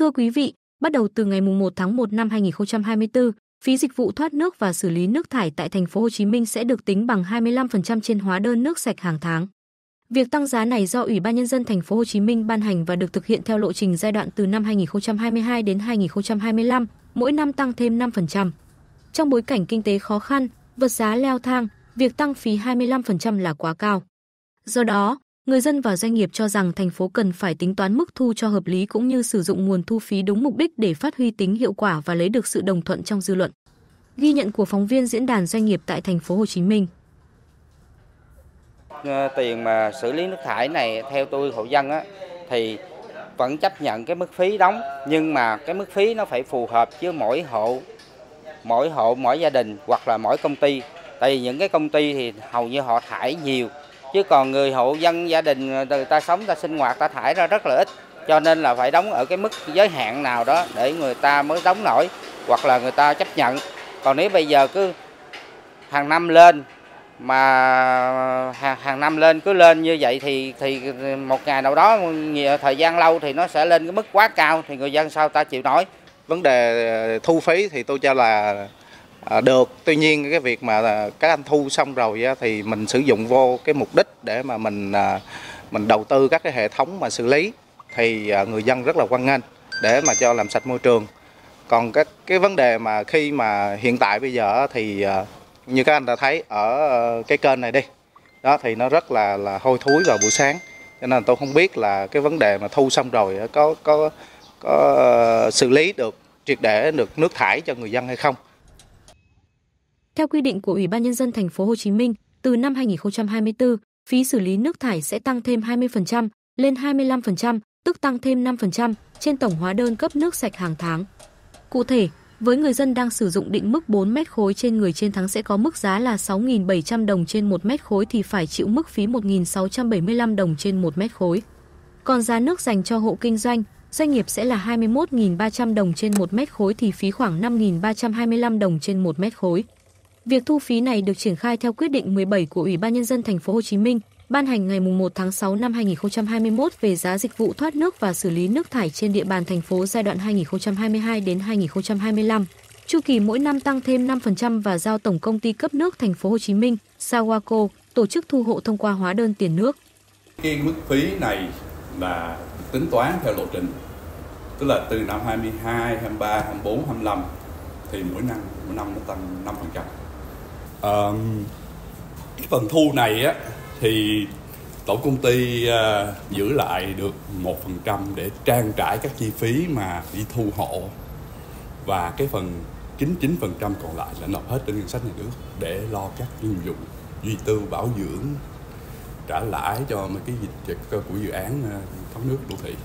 Thưa quý vị, bắt đầu từ ngày 1 tháng 1 năm 2024, phí dịch vụ thoát nước và xử lý nước thải tại thành phố Hồ Chí Minh sẽ được tính bằng 25% trên hóa đơn nước sạch hàng tháng. Việc tăng giá này do Ủy ban nhân dân thành phố Hồ Chí Minh ban hành và được thực hiện theo lộ trình giai đoạn từ năm 2022 đến 2025, mỗi năm tăng thêm 5%. Trong bối cảnh kinh tế khó khăn, vật giá leo thang, việc tăng phí 25% là quá cao. Do đó, người dân và doanh nghiệp cho rằng thành phố cần phải tính toán mức thu cho hợp lý cũng như sử dụng nguồn thu phí đúng mục đích để phát huy tính hiệu quả và lấy được sự đồng thuận trong dư luận. Ghi nhận của phóng viên Diễn đàn Doanh nghiệp tại thành phố Hồ Chí Minh. Tiền mà xử lý nước thải này theo tôi hộ dân thì vẫn chấp nhận cái mức phí đóng, nhưng mà cái mức phí nó phải phù hợp với mỗi hộ, mỗi gia đình hoặc là mỗi công ty. Tại vì những cái công ty thì hầu như họ thải nhiều, chứ còn người hộ dân gia đình người ta sống, ta sinh hoạt, ta thải ra rất là ít. Cho nên là phải đóng ở cái mức giới hạn nào đó để người ta mới đóng nổi hoặc là người ta chấp nhận. Còn nếu bây giờ cứ hàng năm lên mà hàng năm lên cứ lên như vậy thì một ngày nào đó thời gian lâu thì nó sẽ lên cái mức quá cao thì người dân sao ta chịu nổi. Vấn đề thu phí thì tôi cho là được, tuy nhiên cái việc mà các anh thu xong rồi thì mình sử dụng vô cái mục đích để mà mình đầu tư các cái hệ thống mà xử lý thì người dân rất là hoan nghênh để mà cho làm sạch môi trường. Còn cái vấn đề mà khi mà hiện tại bây giờ thì như các anh đã thấy ở cái kênh này đi, đó thì nó rất là hôi thối vào buổi sáng, cho nên tôi không biết là cái vấn đề mà thu xong rồi có xử lý được triệt để được nước thải cho người dân hay không. Theo quy định của Ủy ban nhân dân thành phố Hồ Chí Minh, từ năm 2024, phí xử lý nước thải sẽ tăng thêm 20% lên 25%, tức tăng thêm 5% trên tổng hóa đơn cấp nước sạch hàng tháng. Cụ thể, với người dân đang sử dụng định mức 4 mét khối trên người trên tháng sẽ có mức giá là 6.700 đồng trên 1 mét khối thì phải chịu mức phí 1.675 đồng trên 1 mét khối. Còn giá nước dành cho hộ kinh doanh, doanh nghiệp sẽ là 21.300 đồng trên 1 mét khối thì phí khoảng 5.325 đồng trên 1 mét khối. Việc thu phí này được triển khai theo quyết định 17 của Ủy ban nhân dân thành phố Hồ Chí Minh, ban hành ngày 1 tháng 6 năm 2021 về giá dịch vụ thoát nước và xử lý nước thải trên địa bàn thành phố giai đoạn 2022 đến 2025. Chu kỳ mỗi năm tăng thêm 5% và giao Tổng công ty cấp nước thành phố Hồ Chí Minh, Sawako, tổ chức thu hộ thông qua hóa đơn tiền nước. Cái mức phí này là tính toán theo lộ trình, tức là từ năm 22, 23, 24, 25 thì mỗi năm nó tăng 5%. Cái phần thu này thì tổng công ty giữ lại được 1% để trang trải các chi phí mà đi thu hộ, và cái phần 99% còn lại là nộp hết trên ngân sách nhà nước để lo các nhiệm vụ duy tu bảo dưỡng, trả lãi cho mấy cái dịch của dự án thoát nước đô thị.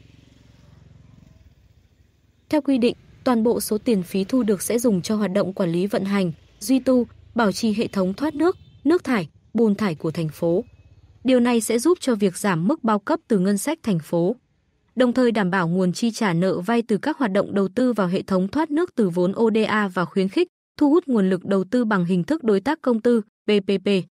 Theo quy định, toàn bộ số tiền phí thu được sẽ dùng cho hoạt động quản lý vận hành, duy tu, bảo trì hệ thống thoát nước thải, bùn thải của thành phố. Điều này sẽ giúp cho việc giảm mức bao cấp từ ngân sách thành phố, đồng thời đảm bảo nguồn chi trả nợ vay từ các hoạt động đầu tư vào hệ thống thoát nước từ vốn ODA và khuyến khích, thu hút nguồn lực đầu tư bằng hình thức đối tác công tư, PPP.